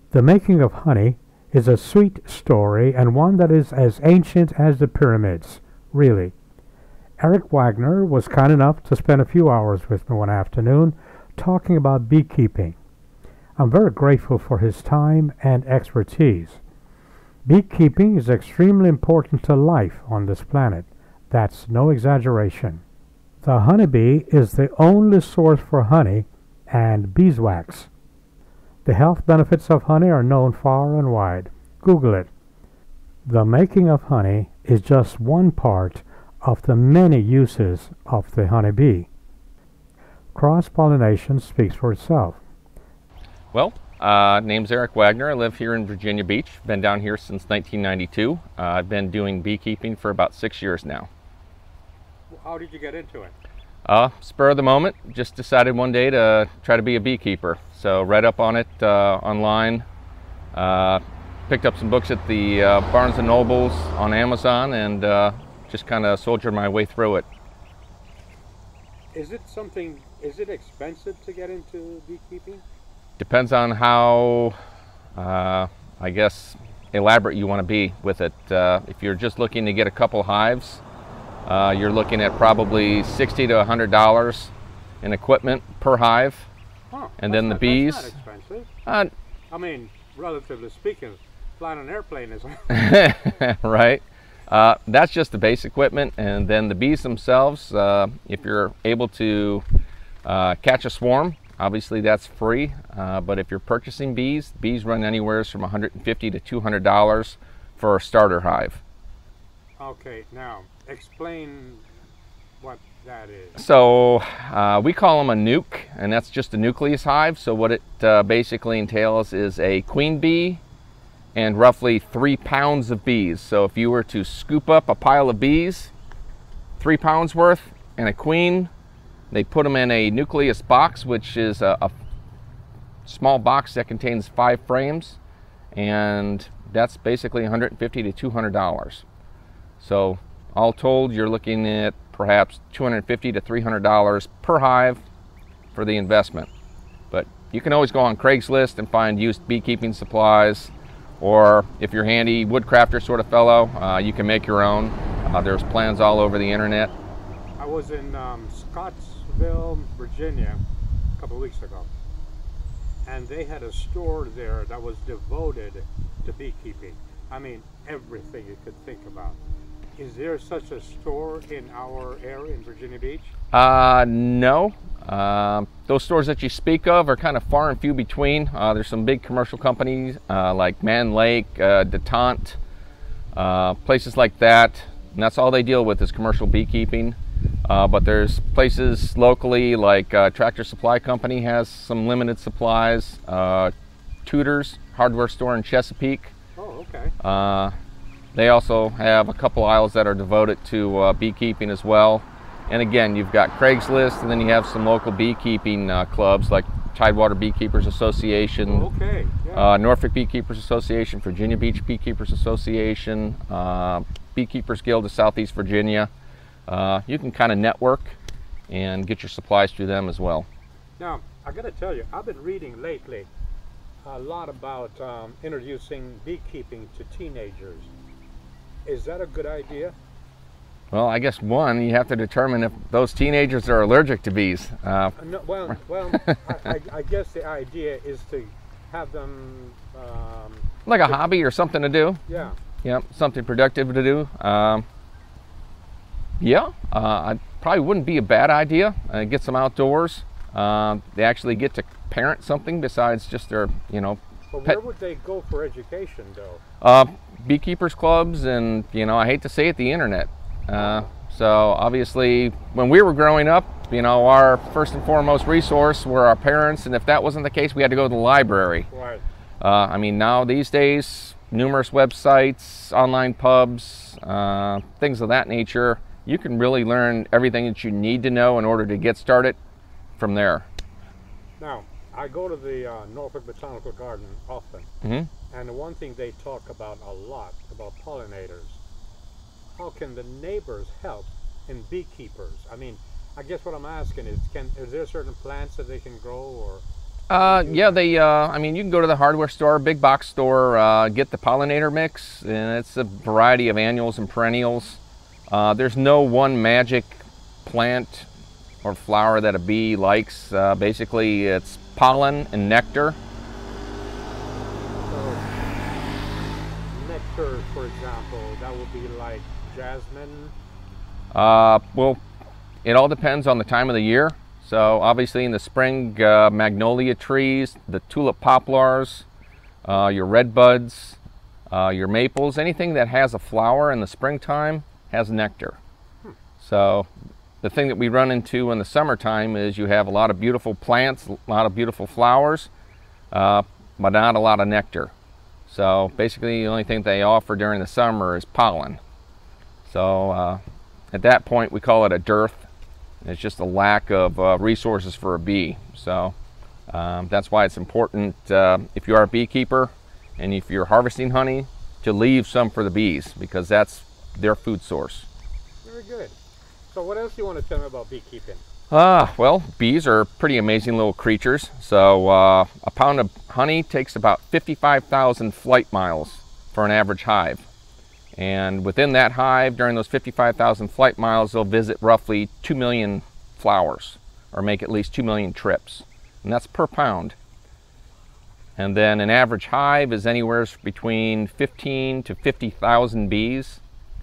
The making of honey is a sweet story and one that is as ancient as the pyramids, really. Erik Wagner was kind enough to spend a few hours with me one afternoon talking about beekeeping. I'm very grateful for his time and expertise. Beekeeping is extremely important to life on this planet. That's no exaggeration. The honeybee is the only source for honey and beeswax. The health benefits of honey are known far and wide. Google it. The making of honey is just one part of the many uses of the honeybee. Cross-pollination speaks for itself. Well, name's Erik Wagner. I live here in Virginia Beach. Been down here since 1992. I've been doing beekeeping for about 6 years now. How did you get into it? Spur of the moment. Just decided one day to try to be a beekeeper. So read up on it online. Picked up some books at the Barnes & Nobles on Amazon and just kind of soldiered my way through it. Is it expensive to get into beekeeping? Depends on how, I guess, elaborate you want to be with it. If you're just looking to get a couple hives, you're looking at probably $60 to $100 in equipment per hive. Huh, and then the bees. That's not expensive. I mean, relatively speaking, flying an airplane is. Right. That's just the base equipment, and then the bees themselves, if you're able to catch a swarm, obviously that's free, but if you're purchasing bees run anywhere from $150 to $200 for a starter hive. Okay, now explain what that is. So we call them a nuke, and that's just a nucleus hive. So what it basically entails is a queen bee and roughly 3 pounds of bees. So if you were to scoop up a pile of bees, 3 pounds worth, and a queen, they put them in a nucleus box, which is a small box that contains 5 frames, and that's basically $150 to $200. So all told, you're looking at perhaps $250 to $300 per hive for the investment. But you can always go on Craigslist and find used beekeeping supplies, or if you're handy woodcrafter sort of fellow, you can make your own. There's plans all over the internet. I was in Scottsville, Virginia a couple of weeks ago, and they had a store there that was devoted to beekeeping. I mean, everything you could think about. Is there such a store in our area in Virginia Beach? No. Those stores that you speak of are kind of far and few between. There's some big commercial companies like Man Lake, Detente, places like that. And that's all they deal with is commercial beekeeping. But there's places locally like Tractor Supply Company has some limited supplies. Tudor's hardware store in Chesapeake. Oh, okay. They also have a couple aisles that are devoted to beekeeping as well. And again, you've got Craigslist, and then you have some local beekeeping clubs like Tidewater Beekeepers Association, Oh, okay. Yeah. Norfolk Beekeepers Association, Virginia Beach Beekeepers Association, Beekeepers Guild of Southeast Virginia. You can kind of network and get your supplies through them as well. Now, I got to tell you, I've been reading lately a lot about introducing beekeeping to teenagers. Is that a good idea? Well, I guess one, you have to determine if those teenagers are allergic to bees. No, well, I guess the idea is to have them like a hobby or something to do. Yeah. Yeah, something productive to do. Yeah, I probably wouldn't be a bad idea. Get some outdoors. They actually get to parent something besides just their, But where would they go for education, though? Beekeepers clubs, and I hate to say it, the internet. So obviously, when we were growing up, our first and foremost resource were our parents, and if that wasn't the case, we had to go to the library. Right. I mean, now these days, numerous websites, online pubs, things of that nature. You can really learn everything that you need to know in order to get started from there. Now, I go to the Norfolk Botanical Garden often, and the one thing they talk about a lot about pollinators. How can the neighbors help in beekeepers? I mean, I guess what I'm asking is, is there certain plants that they can grow, or Yeah, I mean, you can go to the hardware store, big box store, get the pollinator mix, and it's a variety of annuals and perennials. There's no one magic plant or flower that a bee likes. Basically, it's pollen and nectar. So, nectar, for example, that would be like jasmine? Well, it all depends on the time of the year. So obviously in the spring, magnolia trees, the tulip poplars, your redbuds, your maples, anything that has a flower in the springtime has nectar. So the thing that we run into in the summertime is you have a lot of beautiful plants, a lot of beautiful flowers, but not a lot of nectar. So basically the only thing they offer during the summer is pollen. So at that point we call it a dearth. It's just a lack of resources for a bee. So that's why it's important if you are a beekeeper and if you're harvesting honey to leave some for the bees, because that's their food source. Very good. So what else do you want to tell me about beekeeping? Well, bees are pretty amazing little creatures. So a pound of honey takes about 55,000 flight miles for an average hive. And within that hive, during those 55,000 flight miles, they'll visit roughly 2 million flowers, or make at least 2 million trips. And that's per pound. And then an average hive is anywhere between 15 to 50,000 bees.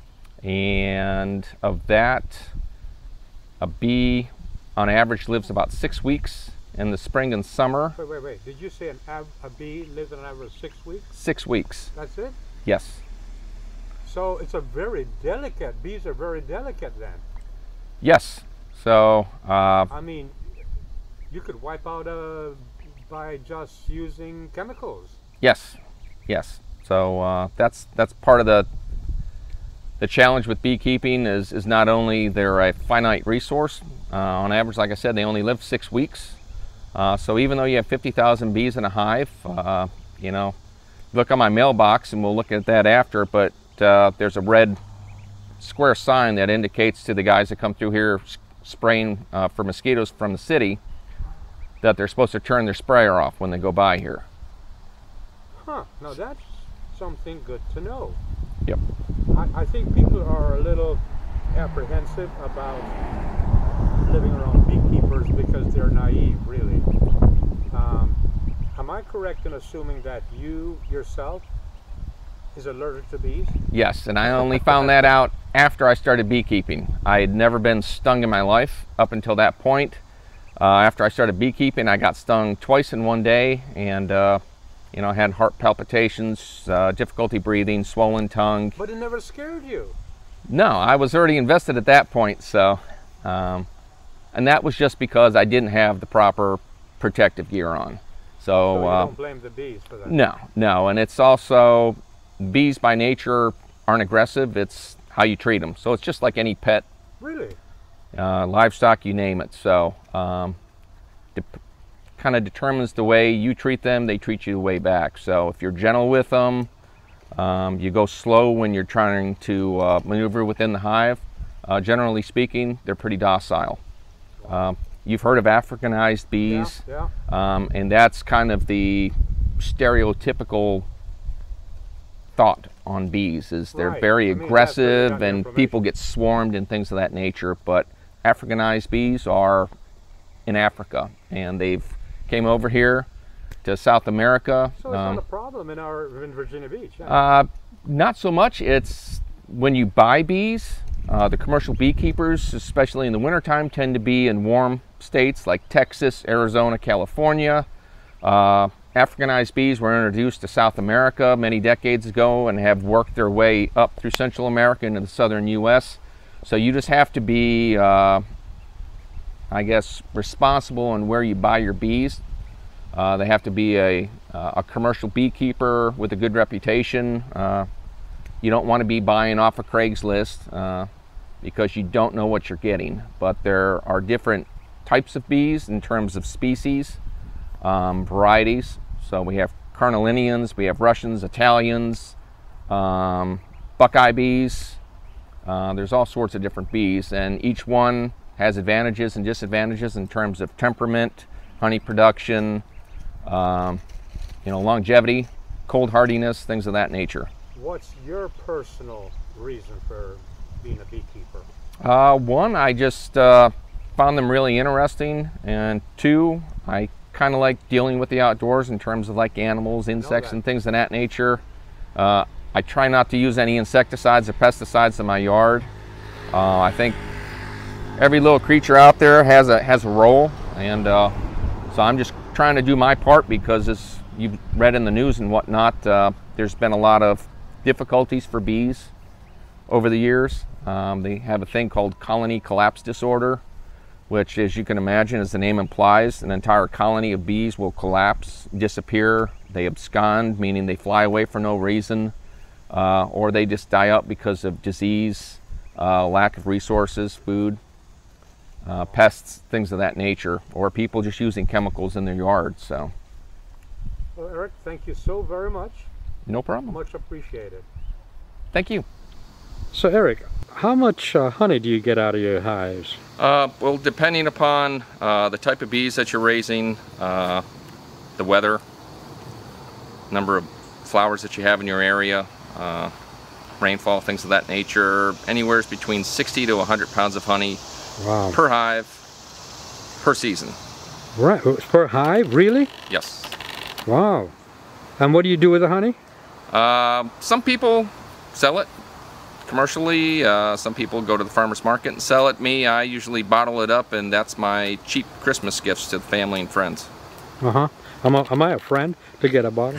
And of that, a bee on average lives about 6 weeks in the spring and summer. Wait. Did you say a bee lives on average 6 weeks? 6 weeks. That's it? Yes. So it's a very delicate, bees are very delicate then. Yes. So, I mean, you could wipe out by just using chemicals. Yes. Yes. So that's part of the challenge with beekeeping is not only they're a finite resource. On average, like I said, they only live 6 weeks. So even though you have 50,000 bees in a hive, you know, look on my mailbox and we'll look at that after, but there's a red square sign that indicates to the guys that come through here spraying for mosquitoes from the city that they're supposed to turn their sprayer off when they go by here. Huh, now that's something good to know. Yep. I think people are a little apprehensive about living around beekeepers because they're naive, really. Am I correct in assuming that you yourself is allergic to bees? Yes, and I only found that out after I started beekeeping. I had never been stung in my life up until that point. After I started beekeeping, I got stung twice in one day, and you know, I had heart palpitations, difficulty breathing, swollen tongue. But it never scared you? No, I was already invested at that point. So, and that was just because I didn't have the proper protective gear on. So you don't blame the bees for that? No, and it's also, bees by nature aren't aggressive, it's how you treat them. So it's just like any pet. Really? Livestock, you name it. So kind of determines the way you treat them, they treat you the way back. So if you're gentle with them, you go slow when you're trying to maneuver within the hive, generally speaking, they're pretty docile. You've heard of Africanized bees, yeah. And that's kind of the stereotypical thought on bees, is they're very aggressive and people get swarmed and things of that nature. But Africanized bees are in Africa, and they've came over here to South America. So it's not a problem in Virginia Beach? Not so much. It's when you buy bees, the commercial beekeepers, especially in the wintertime, tend to be in warm states like Texas, Arizona, California. Africanized bees were introduced to South America many decades ago and have worked their way up through Central America into the southern U.S. So you just have to be, I guess, responsible in where you buy your bees. They have to be a commercial beekeeper with a good reputation. You don't want to be buying off of Craigslist because you don't know what you're getting. But there are different types of bees in terms of species, varieties. So we have Carnolinians, we have Russians, Italians, Buckeye bees. There's all sorts of different bees, and each one has advantages and disadvantages in terms of temperament, honey production, You know, longevity, cold hardiness, things of that nature. What's your personal reason for being a beekeeper? One, I just found them really interesting, and two, I kind of like dealing with the outdoors in terms of like animals, insects, and things of that nature. I try not to use any insecticides or pesticides in my yard. I think every little creature out there has a role, and so I'm just trying to do my part, because as you've read in the news and whatnot, there's been a lot of difficulties for bees over the years. They have a thing called colony collapse disorder, which, as you can imagine, as the name implies, an entire colony of bees will collapse, disappear. They abscond, meaning they fly away for no reason, or they just die out because of disease, lack of resources, food, pests, things of that nature, or people just using chemicals in their yard. So, well, Erik, thank you so very much. No problem. Much appreciated. Thank you. So, Erik, how much honey do you get out of your hives? Well, depending upon the type of bees that you're raising, the weather, number of flowers that you have in your area, rainfall, things of that nature, anywhere between 60 to 100 pounds of honey per hive per season. Right, per hive? Really? Yes. Wow. And what do you do with the honey? Some people sell it commercially. Some people go to the farmer's market and sell it. Me, I usually bottle it up, and that's my cheap Christmas gifts to the family and friends. Uh-huh. Am I a friend to get a bottle?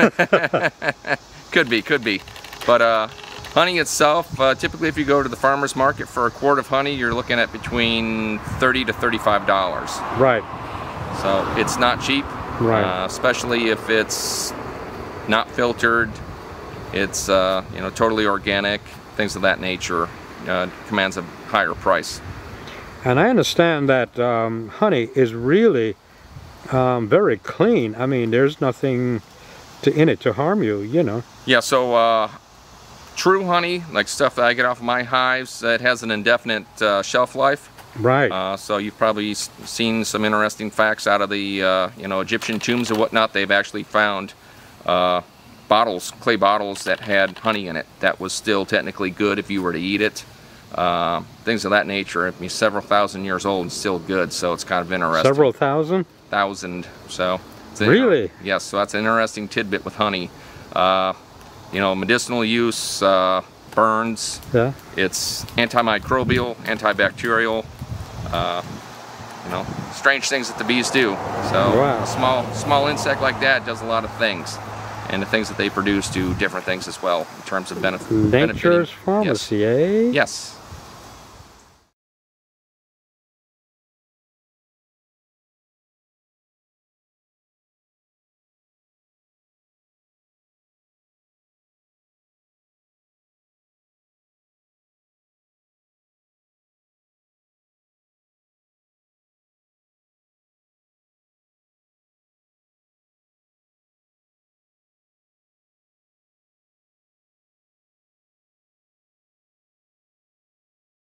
Could be. But honey itself, typically if you go to the farmer's market for a quart of honey, you're looking at between $30 to $35. Right. So it's not cheap. Right. Especially if it's not filtered. It's you know, totally organic, things of that nature. Commands a higher price. And I understand that honey is really very clean. I mean, there's nothing in it to harm you, you know. Yeah, so true honey, like stuff that I get off of my hives, it has an indefinite shelf life. Right. So you've probably seen some interesting facts out of the you know, Egyptian tombs and whatnot. They've actually found bottles, clay bottles that had honey in it that was still technically good if you were to eat it. Things of that nature. I mean, several thousand years old and still good, so it's kind of interesting. Several thousand? So it's really? Yes, so that's an interesting tidbit with honey. You know, medicinal use, burns. Yeah. It's antimicrobial, antibacterial. You know, strange things that the bees do. So wow. A small insect like that does a lot of things, and the things that they produce do different things as well in terms of benefit. Nature's pharmacy, yes. eh? Yes.